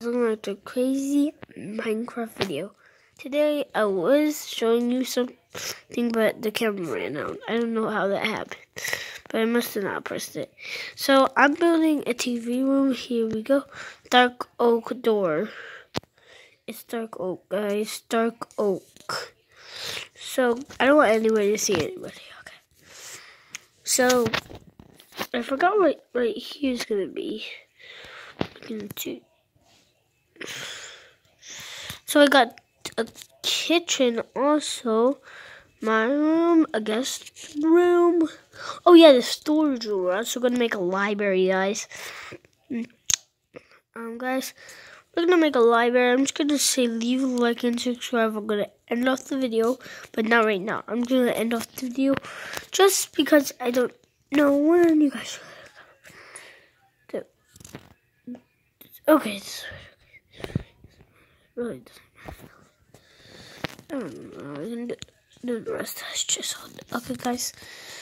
Like a crazy Minecraft video. Today I was showing you something, but the camera ran out. I don't know how that happened, but I must have not pressed it. So I'm building a TV room. Here we go. Dark oak door. It's dark oak, guys. Dark oak. So I don't want anybody to see anybody. Okay. So I forgot what right here's gonna be. So I got a kitchen also. My room, a guest room. Oh yeah, the storage room. We're also gonna make a library, guys. Guys, we're gonna make a library. I'm just gonna say leave a like and subscribe. I'm gonna end off the video, but not right now. I'm gonna end off the video just because I don't know when you guys. Okay. Really doesn't matter. I don't know. I can do the rest. That's just okay, guys.